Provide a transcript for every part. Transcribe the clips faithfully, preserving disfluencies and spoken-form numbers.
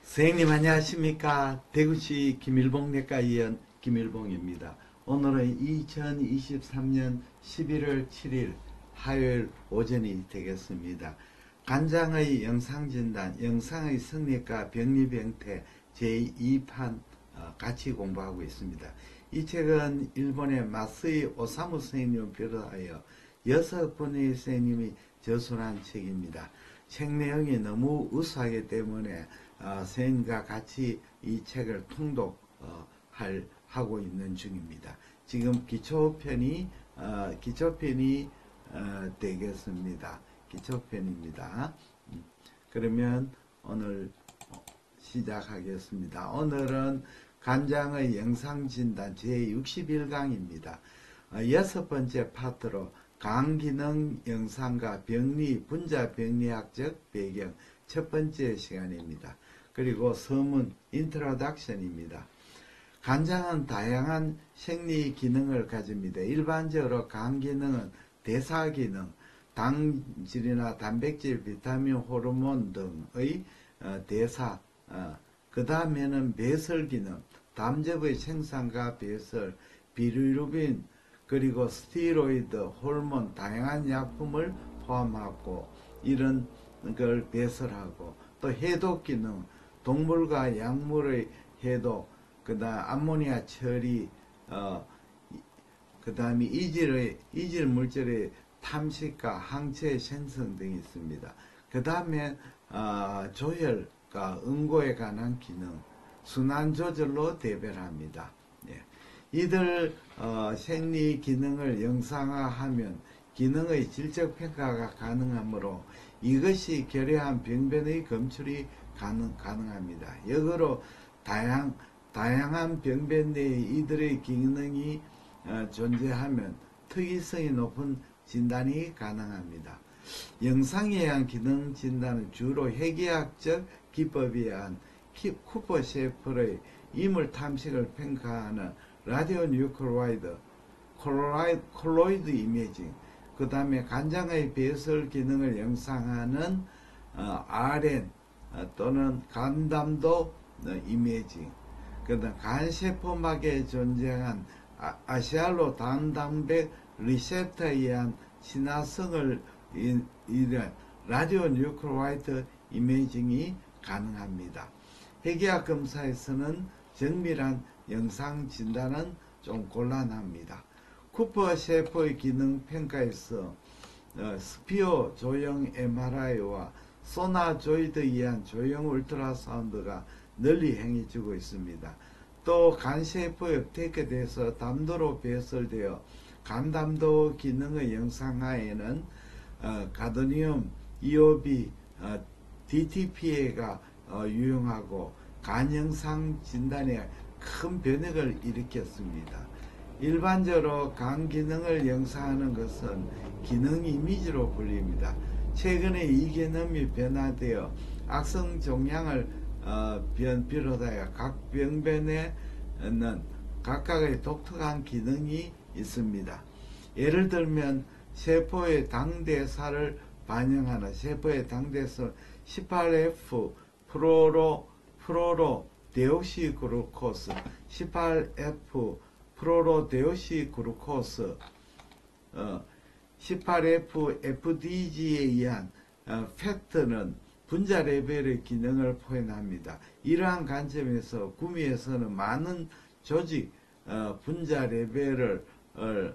선생님 안녕하십니까. 대구시 김일봉내과의원 김일봉입니다. 오늘은 이천이십삼년 십일월 칠일 화요일 오전이 되겠습니다. 간장의 영상진단, 영상의 성리과 병리병태 제이 판 어, 같이 공부하고 있습니다. 이 책은 일본의 마스이 오사무 선생님을 비롯하여 여섯 분의 선생님이 저술한 책입니다. 책 내용이 너무 우수하기 때문에 어, 선생님과 같이 이 책을 통독 어, 할, 하고 있는 중입니다. 지금 기초편이 어, 기초편이 어, 되겠습니다. 기초편입니다. 음, 그러면 오늘 시작하겠습니다. 오늘은 간장의 영상진단 제육십일 강입니다. 어, 여섯 번째 파트로 간기능 영상과 병리, 분자 병리학적 배경 첫 번째 시간입니다. 그리고 서문 인트로덕션입니다. 간장은 다양한 생리 기능을 가집니다. 일반적으로 간 기능은 대사 기능, 당질이나 단백질, 비타민, 호르몬 등의 어, 대사, 어, 그 다음에는 배설 기능, 담즙의 생산과 배설, 비리루빈, 그리고 스티로이드, 호르몬, 다양한 약품을 포함하고 이런 걸 배설하고, 또 해독 기능, 동물과 약물의 해독, 그 다음 암모니아 처리, 어, 그 다음에 이질의, 이질 물질의 탐식과 항체 생성 등이 있습니다. 그 다음에 어, 조혈과 응고에 관한 기능, 순환 조절로 대별합니다. 예. 이들 어, 생리 기능을 영상화하면 기능의 질적 평가가 가능하므로 이것이 결여한 병변의 검출이 가능, 가능합니다. 역으로 다양, 다양한 병변 내에 이들의 기능이 어, 존재하면 특이성이 높은 진단이 가능합니다. 영상에 의한 기능 진단은 주로 해계학적 기법에 의한 쿠퍼 셰퍼의 이물 탐식을 평가하는 라디오 뉴클로이드, 콜로이드 이미징, 그 다음에 간장의 배설 기능을 영상하는 어, 알엔 어, 또는 간담도 어, 이미징, 그 다음 간세포막에 존재한 아, 아시알로 단단백 리셉터에 의한 친화성을 이런 라디오 뉴클로이드 이미징이 가능합니다. 해계학 검사에서는 정밀한 영상 진단은 좀 곤란합니다. 쿠퍼 셰퍼의 기능 평가에서 어, 스피어 조형 엠알아이와 소나조이드에 의한 조형 울트라사운드가 널리 행해지고 있습니다. 또 간세포 업테이크돼서 담도로 배설되어 간담도 기능의 영상화에는 어, 가드니움, 이오비, 어, 디티피에가 어, 유용하고 간영상 진단에 큰 변혁을 일으켰습니다. 일반적으로 간 기능을 영상하는 것은 기능 이미지로 불립니다. 최근에 이 개념이 변화되어 악성 종양을 어, 비롯하여 각 병변에는 각각의 독특한 기능이 있습니다. 예를 들면 세포의 당대사를 반영하는 세포의 당대사 십팔 에프 프로로 프로로 데옥시글루코스, 십팔 에프 프로로 데옥시글루코스, 어, 십팔 에프 에프디지에 의한 어, 팩트는 분자 레벨의 기능을 표현합니다. 이러한 관점에서 구미에서는 많은 조직 어, 분자 레벨을 어,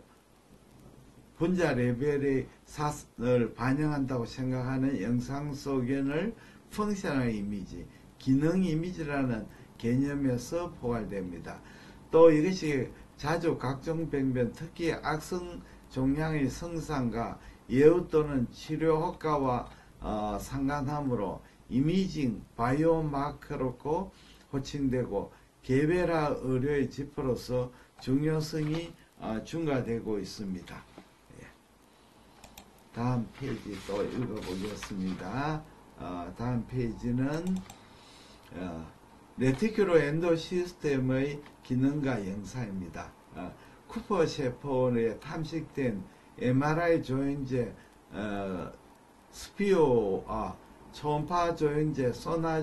분자 레벨의 사을 반영한다고 생각하는 영상 소견을 펑셔널 이미지, 기능 이미지라는 개념에서 포괄됩니다. 또 이것이 자주 각종 병변, 특히 악성 종양의 성상과 예후 또는 치료 효과와 어, 상관하므로 이미징 바이오마커로 호칭되고 개별화 의료의 지표로서 중요성이 어, 증가되고 있습니다. 예. 다음 페이지 또 읽어보겠습니다. 어, 다음 페이지는 어, 레티큘로 엔도 시스템의 기능과 영상입니다. 어, 쿠퍼 셰퍼에 탐식된 엠알아이 조형제 어, 스피오와 초음파 조영제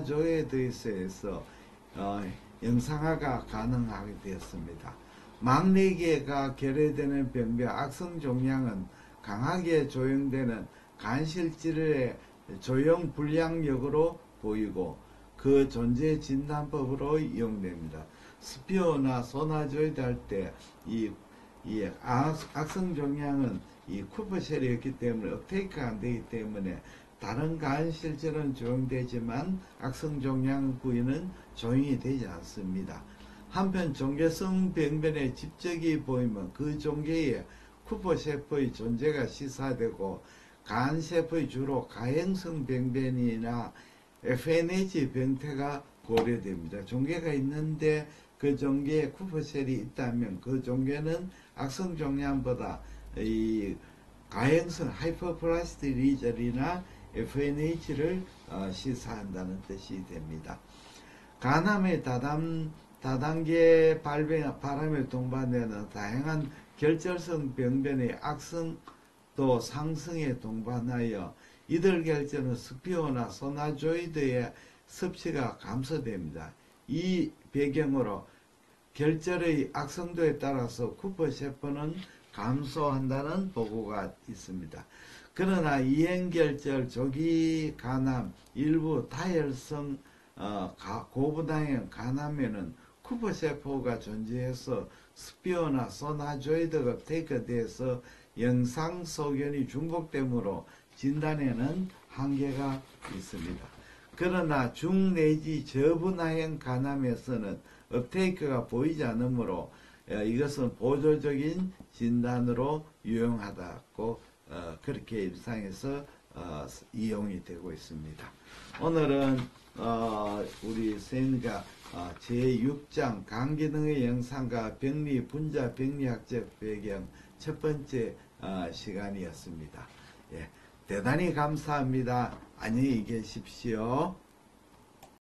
소나조이드에서 어, 영상화가 가능하게 되었습니다. 막 네 개가 결여되는 병변 악성 종양은 강하게 조영되는 간실질의 조영 불량력으로 보이고 그 존재 진단법으로 이용됩니다. 스피어나 소나조이드 할 때 이 이 악성 종양은 이 쿠퍼셀이었기 때문에 업테이크가 안 되기 때문에 다른 간실질은 조영되지만 악성 종양 부위는 조영이 되지 않습니다. 한편 종괴성 병변에 집적이 보이면 그 종괴에 쿠퍼세포의 존재가 시사되고 간세포의 주로 가행성 병변이나 에프엔에이치 병태가 고려됩니다. 종괴가 있는데 그 종괴에 쿠퍼셀이 있다면 그 종괴는 악성 종양보다 이 가행성 하이퍼플라스틱 리절이나 에프엔에이치를 어, 시사한다는 뜻이 됩니다. 간암의 다담, 다단계 발병, 바람에 동반되는 다양한 결절성 병변의 악성도 상승에 동반하여 이들 결절은 스피어나 소나조이드의 섭취가 감소됩니다. 이 배경으로 결절의 악성도에 따라서 쿠퍼세포는 감소한다는 보고가 있습니다. 그러나 이행결절, 조기 간암, 일부 다혈성 어, 고부당형 간암에는 쿠퍼세포가 존재해서 스피어나 소나조이드가 테이크돼서 영상 소견이 중복되므로 진단에는 한계가 있습니다. 그러나 중 내지 저분화형 간암에서는 업테이크가 보이지 않으므로 이것은 보조적인 진단으로 유용하다고 어, 그렇게 일상에서 어, 이용이 되고 있습니다. 오늘은 어, 우리 선생님과 어, 제육 장 간기능의 영상과 병리 분자 병리학적 배경 첫 번째 어, 시간이었습니다. 예, 대단히 감사합니다. 안녕히 계십시오.